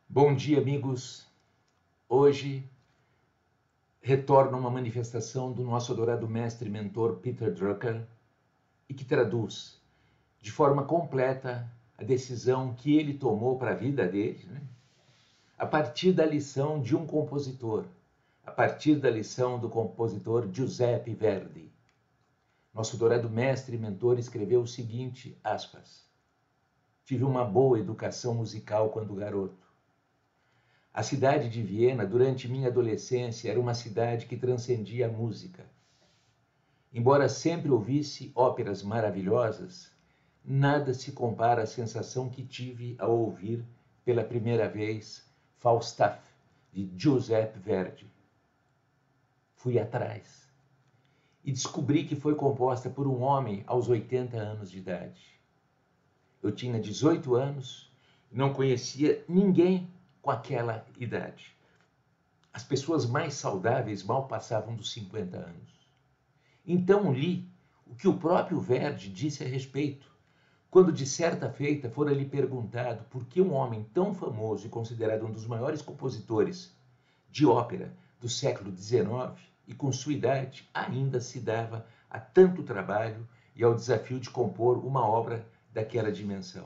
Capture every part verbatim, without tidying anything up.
Bom dia, amigos. Hoje retorna uma manifestação do nosso adorado mestre e mentor Peter Drucker e que traduz de forma completa a decisão que ele tomou para a vida dele, né? A partir da lição de um compositor, a partir da lição do compositor Giuseppe Verdi. Nosso adorado mestre e mentor escreveu o seguinte, aspas, tive uma boa educação musical quando garoto. A cidade de Viena, durante minha adolescência, era uma cidade que transcendia a música. Embora sempre ouvisse óperas maravilhosas, nada se compara à sensação que tive ao ouvir pela primeira vez Falstaff, de Giuseppe Verdi. Fui atrás e descobri que foi composta por um homem aos oitenta anos de idade. Eu tinha dezoito anos e não conhecia ninguém com aquela idade. As pessoas mais saudáveis mal passavam dos cinquenta anos. Então li o que o próprio Verdi disse a respeito, quando de certa feita fora lhe perguntado por que um homem tão famoso e considerado um dos maiores compositores de ópera do século dezenove e com sua idade ainda se dava a tanto trabalho e ao desafio de compor uma obra daquela dimensão.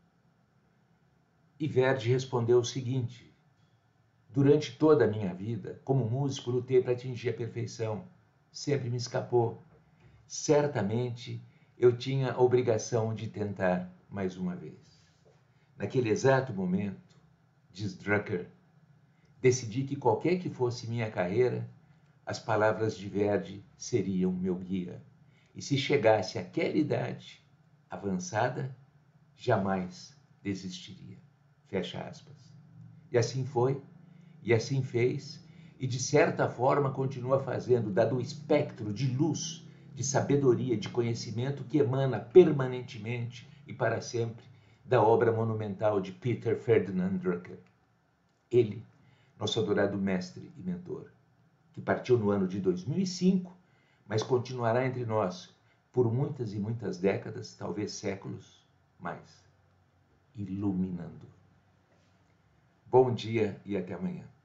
E Verdi respondeu o seguinte, durante toda a minha vida, como músico, lutei para atingir a perfeição. Sempre me escapou. Certamente, eu tinha a obrigação de tentar mais uma vez. Naquele exato momento, diz Drucker, decidi que qualquer que fosse minha carreira, as palavras de Verdi seriam meu guia. E se chegasse àquela idade avançada, jamais desistiria. Fecha aspas. E assim foi, e assim fez, e de certa forma continua fazendo, dado o espectro de luz, de sabedoria, de conhecimento que emana permanentemente e para sempre da obra monumental de Peter Ferdinand Drucker. Ele, nosso adorado mestre e mentor, que partiu no ano de dois mil e cinco, mas continuará entre nós por muitas e muitas décadas, talvez séculos, mais, iluminando. Bom dia e até amanhã.